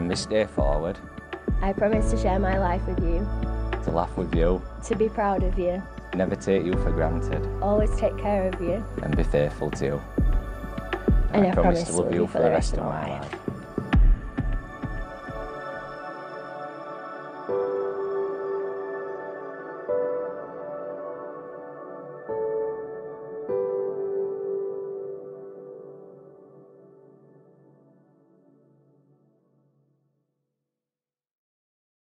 from this day forward, I promise to share my life with you, to laugh with you, to be proud of you, never take you for granted, always take care of you, and be faithful to you. and I promise to love you for the rest of my life.